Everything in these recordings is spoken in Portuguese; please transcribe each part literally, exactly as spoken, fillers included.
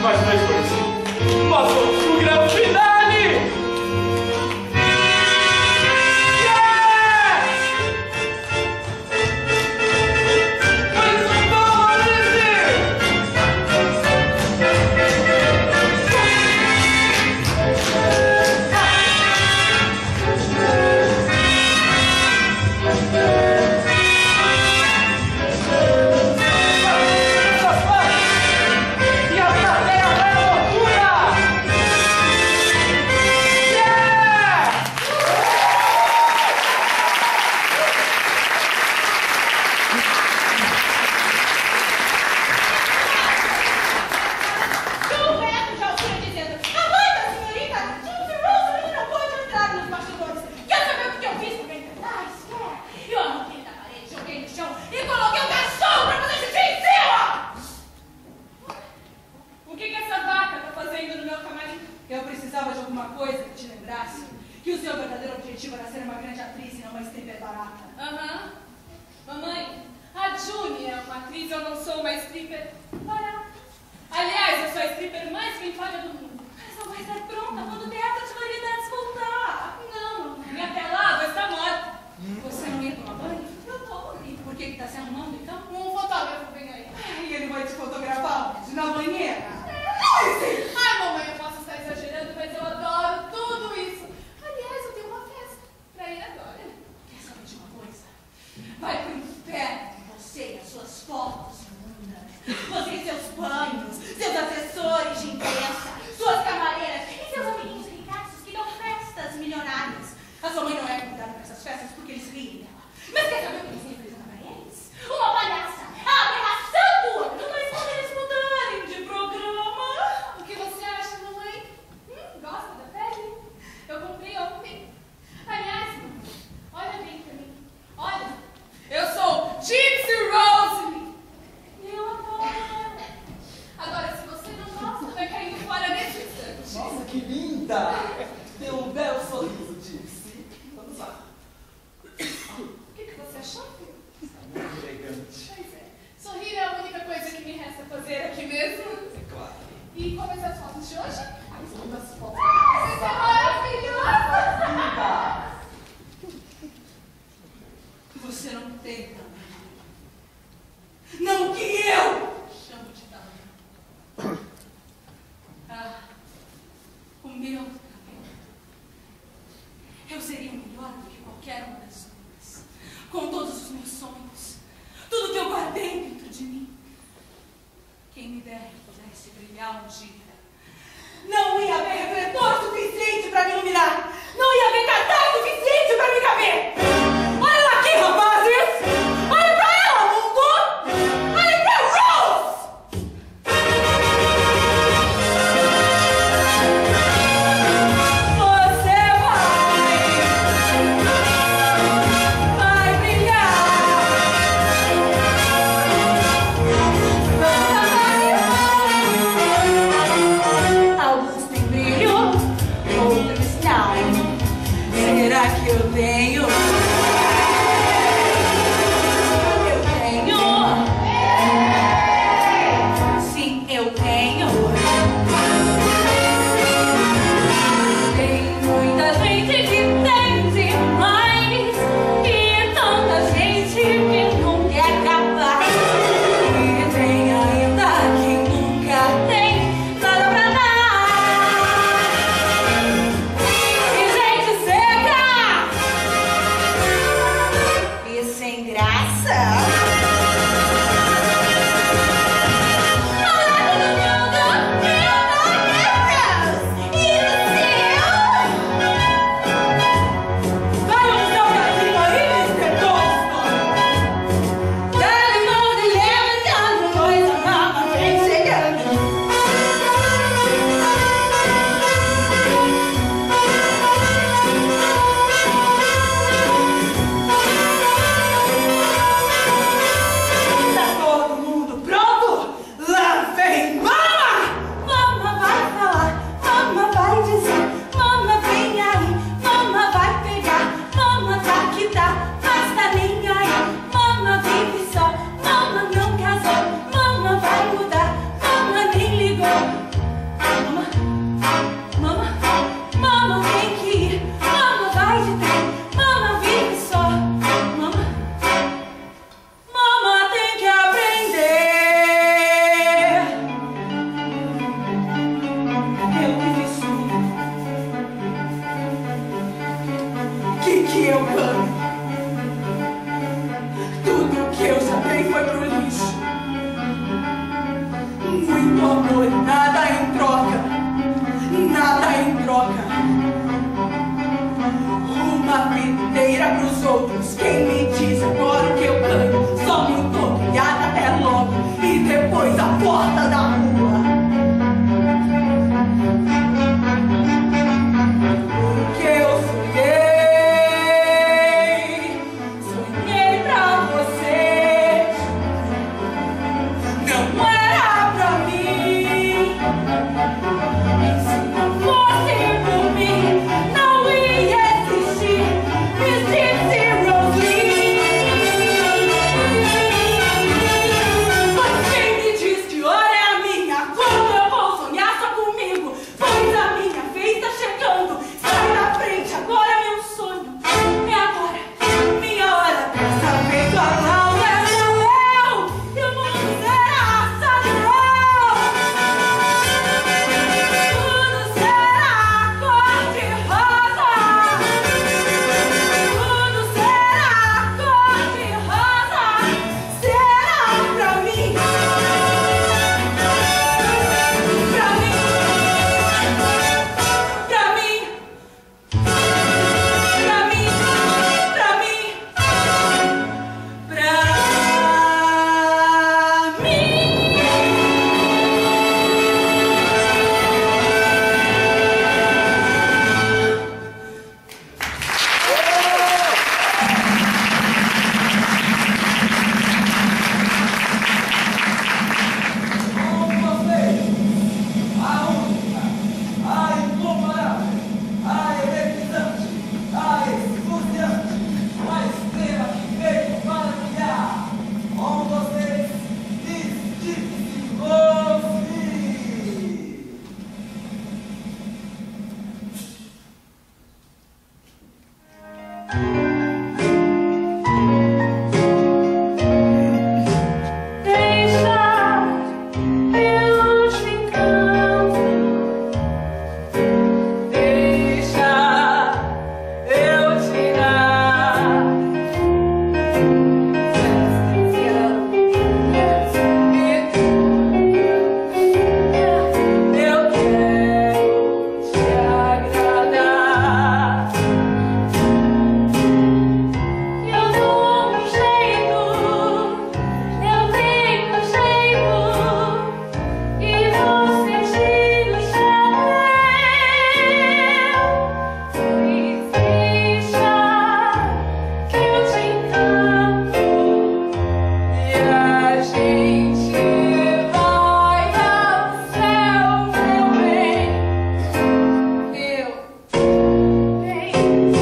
mais três coisas. Nós vamos pro grande finale! Yeah! Mais um bom, Alice! Eu precisava de alguma coisa que te lembrasse que o seu verdadeiro objetivo era ser uma grande atriz e não uma stripper barata. Aham. Mamãe, a Juni é uma atriz, eu não sou uma stripper barata. Aliás, eu sou a stripper mais bem paga do mundo. Mas só vai estar pronta quando o teatro de variedades voltar. Não, mamãe, até lá vou estar morta. Você não ia tomar banho? Eu tô. E por que que tá se arrumando então? Um fotógrafo vem aí. E ele vai te fotografar onde? Na banheira? Ai, mamãe, eu posso estar exagerando, mas eu adoro tudo isso. Aliás, eu tenho uma festa pra ir agora. Quer saber de uma coisa? Vai pro inferno, você e as suas fotos imundas. Você e seus banhos, seus assessores de imprensa, suas camareiras e seus amiguinhos ricaços que dão festas milionárias. A sua mãe não é convidada para essas festas porque eles riem dela. Mas quer saber o que eles representam para eles? Uma palhaça, a aberração pura, mas quando eles mudarem de programa. O que você acha, mamãe? Hum, gosta da pele? Eu comprei ontem. Aliás, mamãe, olha bem pra mim. Olha, eu sou Gypsy Rose. E eu adoro. Agora, se você não gosta, vai caindo fora nesse instante. Nossa, que linda! Tem um belo sorriso, Gypsy. Vamos lá. O que, que você achou, filho? Está muito elegante. Pois é. Sorrir é a única coisa que me resta fazer aqui mesmo. É claro. E como as fotos de hoje? Mais muitas fotos. Você é maravilhosa! Linda! Você não tem tamanho. Não que eu chamo de tamanho. Ah, o meu tamanho. Eu seria melhor do que qualquer uma das suas. Com todos os meus sonhos. Tudo que eu guardei dentro de mim. Quem me dera que pudesse brilhar um dia. Não ia haver refletor suficiente para me iluminar. Não ia haver cartaz suficiente para me caber. Olha lá aqui, rapazes! Olha pra ela, mundo! Olha pra Rose! Você vai, vai brilhar. Alguns têm brilho, outros não. os outros. Quem me diz agora o que eu ganho? Só me obrigada até logo e depois a porta da rua. O que eu sonhei, sonhei pra você, não era pra mim. E se não fosse por mim, não ia existir Miss Gypsy Rose. Mas quem me diz que hora é a minha? Quando eu vou sonhar só comigo? Pois a minha vez tá chegando. Sai da frente, agora é meu sonho. É agora, minha hora. Dessa vez a Laura é eu, e o mundo será sadão. Tudo será cor-de-rosa. Tudo será cor-de-rosa. Será pra mim. Pra mim. Pra mim. Pra mim. Pra mim. Pra Com vocês, a única, a incomparável, a eletrizante, a esfuziante, a estrela que veio para brilhar. Com vocês, Miss Gypsy Rose. Deixa eu te encanto, deixa eu te dar. Eu quero te agradar. Eu dou um jeito, eu tenho um jeito, e você tira o chapéu. Pois deixa que eu te encanto, e a gente vai ao céu, meu bem. Eu tenho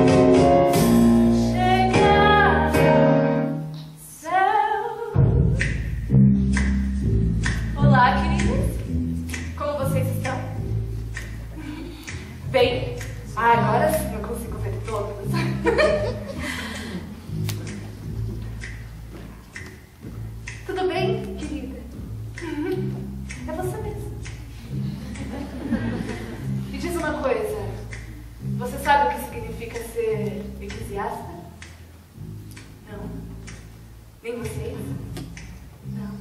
chegado ao céu. Olá, queridas. Como vocês estão? Bem, ah, agora sim eu consigo ver todas. Tudo bem, querida? É você mesmo. Me diz uma coisa. Você sabe o que significa ser eclesiasta? Não. Nem vocês? Não.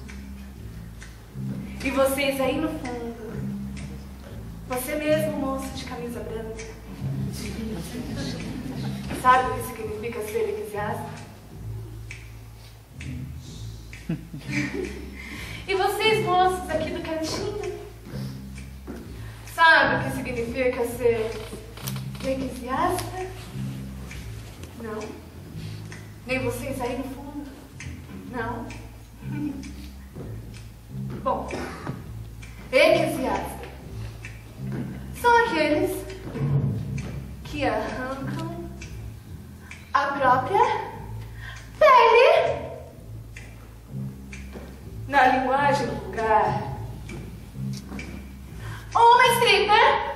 E vocês aí no fundo? Você mesmo, moço de camisa branca? Sabe o que significa ser eclesiasta? E vocês, moços aqui do cantinho? Sabe o que significa ser eclesiasta? Não. Nem vocês aí no fundo? Não. Bom, eclesiasta são aqueles que arrancam a própria pele. Na linguagem vulgar, uma stripper